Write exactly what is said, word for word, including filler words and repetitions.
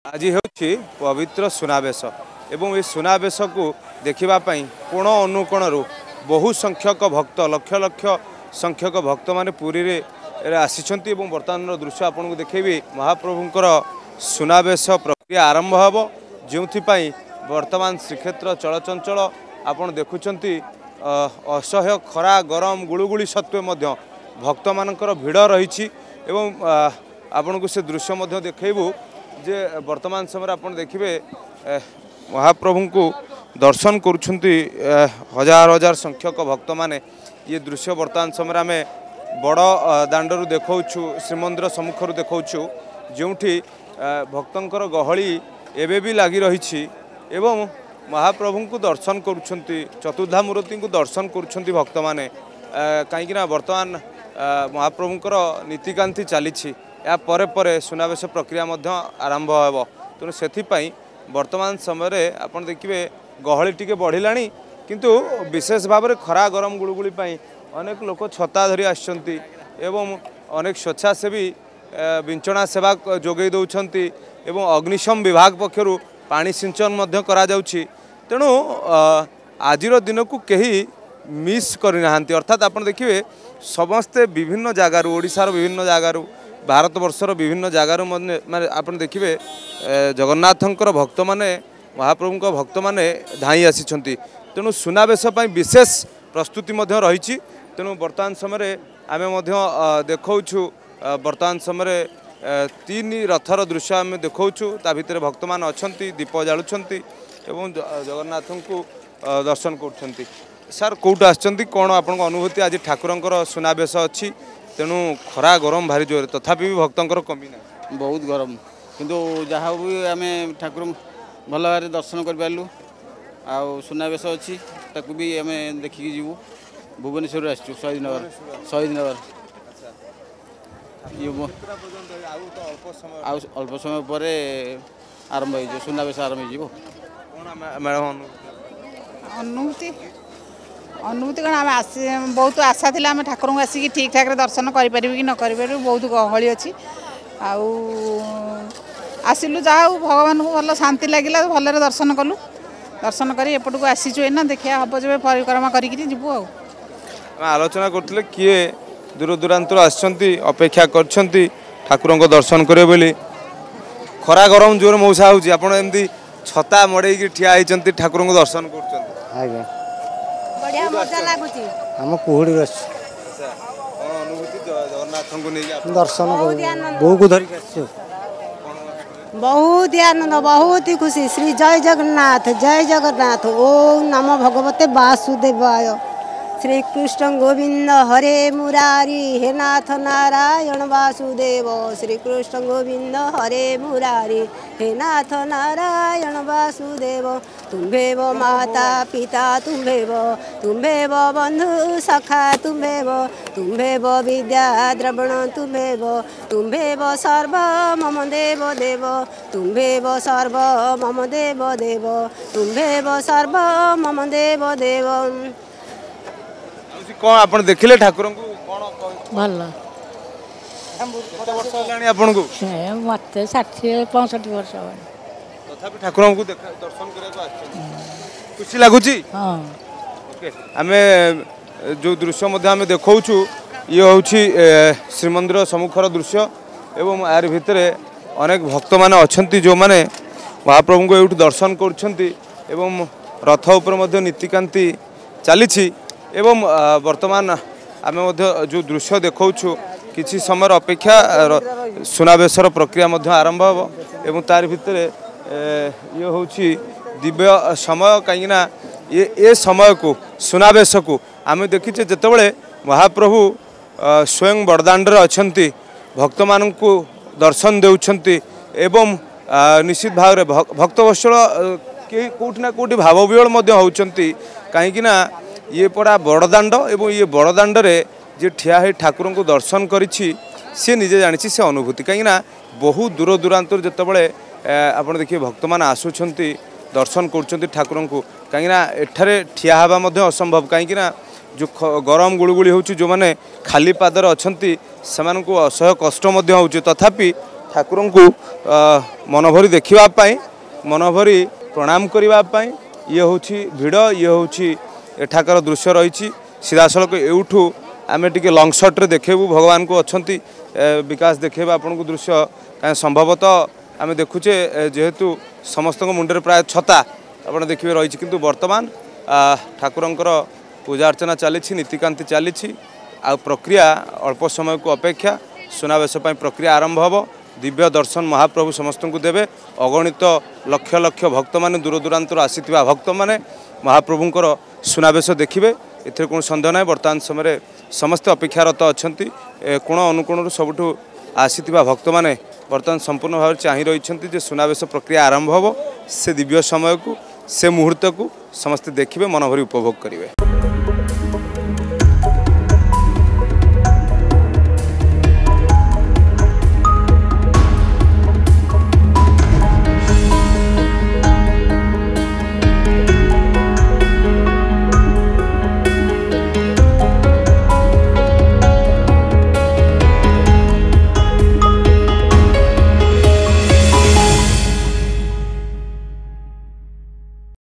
आज ହେଉଛି ପବିତ୍ର ସୁନାବେଶ ଏବଂ ଏ ସୁନାବେଶକୁ ଦେଖିବା ପାଇଁ କୋଣ ଅନୁକୋଣରୁ ବହୁ ସଂଖ୍ୟକ ଭକ୍ତ ଲକ୍ଷ ଲକ୍ଷ ସଂଖ୍ୟକ ଭକ୍ତମାନେ ପୁରୀରେ ଆସିଛନ୍ତି ଏବଂ ବର୍ତ୍ତମାନର ଦୃଶ୍ୟ ଆପଣଙ୍କୁ ଦେଖେଇବି। ମହାପ୍ରଭୁଙ୍କର ସୁନାବେଶ ପ୍ରକ୍ରିୟା ଆରମ୍ଭ ହେବ, ଯେଉଁଥିପାଇଁ ବର୍ତ୍ତମାନ ଶ୍ରୀକ୍ଷେତ୍ର ଚଳଚଞ୍ଚଳ। ଆପଣ ଦେଖୁଛନ୍ତି ଅସହ୍ୟ ଖରା ଗରମ ଗୁଳୁଗୁଳି ସତ୍ତ୍ୱେ ମଧ୍ୟ ଭକ୍ତମାନଙ୍କର ଭିଡ଼ ରହିଛି ଏବଂ ଆପଣଙ୍କୁ ସେ ଦୃଶ୍ୟ ମଧ୍ୟ ଦେଖେଇବୁ जे वर्तमान समय आप देखिए महाप्रभु को दर्शन करुछंती हजार हजार संख्यक भक्त माने। ये दृश्य वर्तमान समय आम बड़ दांडरू देखु श्रीमंदिर सम्मुखर देखु जोठी भक्तंकर गहली एबे भी लगी रही एवं महाप्रभु को दर्शन करुछंती चतुर्धा मूर्ति को दर्शन करुछंती भक्त माने। कहीं वर्तमान महाप्रभुंकर नीतिकांति चली या परे परे सुनावेश प्रक्रिया मध्य आरंभ हो तेणु से वर्तमान समय आपन देखिए गहली टिके बढ़िला किंतु विशेष भाव में खरा गरम गुड़गुड़ी अनेक लोक छता धरी आसछंती एवं अनेक स्वेच्छासेवी विंचना सेवा जोगई दौरान एवं अग्निशम विभाग पक्षर पानी सिंचन मध्य करा जाउछि। तेणु आजिर दिन को कहीं मिस करना अर्थात आप देखिए समस्ते विभिन्न जगार ओडिशार विभिन्न जगार भारत वर्षर विभिन्न जगार माने आप देखिए जगन्नाथंकर भक्त माने महाप्रभु भक्त माने धाई आसी तेणु सुनावेश विशेष प्रस्तुति रही। तेणु वर्तमान समय आम देखु वर्तमान समय तीन रथर दृश्य आम देखु ता भितर भक्त मान अच्छा दीप जालुंट एवं जगन्नाथ को दर्शन कर सार कौट आसछंती कौन आपन अनुभूति आज ठाकुरंकर सुनावेश अच्छी तेणु खरा गरम भारी जोर तथापि भी भक्तंकर कमी ना बहुत गरम किंतु जहाँ भी आम ठाकुर भल भाव दर्शन कर पार्लु आ सुनावेश अच्छी ताकू भी आम देखिकी जीवु भुवनेश्वर आसचु शहीद नगर शहीद नगर अल्प समय पर आरंभ हो सुनावेश आरंभ हो अनुभूति अनुभूति कौन आम आस बहुत आशा थी आम ठाकुर को आसिक ठीक ठाक दर्शन करें कि न करें बहुत गहली अच्छी आसिलु जहाँ भगवान को भल शांति लगे भल दर्शन कलु दर्शन कर एपट को आसीचु एना देखिए हम जब परिक्रमा करूँ आलोचना करते किए दूर दूरांतर आपेक्षा कर ठाकुर को दर्शन करे बोली खरा गरम जोर मौसा होती आप छता मड़े ठिया होती ठाकुर को दर्शन कर बढ़िया मजा लागुची हम कुहुड़ी बस अनुभूति जगन्नाथ को नहीं दर्शन बहु को धरिक बहुत आनंद बहुत ही खुशी। श्री जय जगन्नाथ जय जगन्नाथ ओम नमो भगवते वासुदेवाय श्री कृष्ण गोविंद हरे मुरारी हे नाथ नारायण वासुदेव श्री कृष्ण गोविंद हरे मुरारी हे नाथ नारायण वासुदेव तुम्भे वो माता पिता तुम्भे वो तुम्भे वो बंधु सखा तुम्भे वो तुम्भे वो विद्या द्रवण तुम्भे वो तुम्भे वो सर्व मम देव देव तुम्भे वो सर्व मम देव देव तुम्भे वो सर्व मम देव देव। कौन आप देखिले ठाकुर को कौन भल आपन को मत षाठी पैंसठ वर्ष तथापि ठाकुर को दर्शन करने खुशी लगुच आम जो दृश्य आम देखु ये हूँ श्रीमंदिर सम्मुखर दृश्य एवं यार भितर अनेक भक्त मैंने अच्छा जो मैंने महाप्रभु को ये दर्शन कर रथ उपर नीतिकांति चली एवं वर्तमान आम जो दृश्य देखु किसी समय अपेक्षा सुनावेशर प्रक्रिया आरंभ हो एवं तार भितर ये हूँ दिव्य समय कहीं ये ए समय को सुनावेश को आम देखीचे जितेबाला महाप्रभु स्वयं बड़दाण्ड अच्छा भक्त मान को दर्शन देउछंती एवं निश्चित भाव में भक्तवत्सल कौटिना कौटि भाव विहल होती कहीं ये पड़ा बड़दाण्ड एवं ये बड़दाण्ड रे जे ठिया है ठाकुर को दर्शन करिछि से निजे जानी से अनुभूति कहीं बहुत दूर दूरांतर जितेबाला आप देखिए भक्त मान आसुंच दर्शन कर ठाकुर को कहीं एठारे ठिया हवा असंभव कहीं जो गरम गुड़गुड़ी हो जो मैंने खाली पादर अच्छा से असह्य कष्ट हो तथापि ठाकुर को मनभरी देखापी मनभरी प्रणाम करने ये हूँ भिड़ ये हूँ एठाकर दृश्य रही सीधासलख एठू आम टे लंग शॉट्रे देखेबू भगवान को अच्छा विकास देखेबा आपन को दृश्य कहीं संभवतः आम देखुचे जेहेतु समस्त मुंडे प्राय छता आप देखिए रही किंतु वर्तमान ठाकुरंकर पूजा अर्चना चली नीतिकांति चली आ प्रक्रिया अल्प समय को अपेक्षा सुनावेश प्रक्रिया आरंभ हो दिव्य दर्शन महाप्रभु समस्त को देवे अगणित लक्ष लक्ष भक्त मैंने दूर दूरांतर आसीथिबा भक्त मैंने महाप्रभुंकर सुनावेश देखिए एथि कौन सन्देह ना बर्तमान समय समस्त अपेक्षारत अच्छा कोण अनुकोण सबुठू आसीथिबा भक्त मैंने बर्तमान संपूर्ण भाव चाह रही सुनावेश प्रक्रिया आरंभ हो से दिव्य समय को से मुहूर्त को समस्ते देखिए मनभरी उपभोग करेंगे।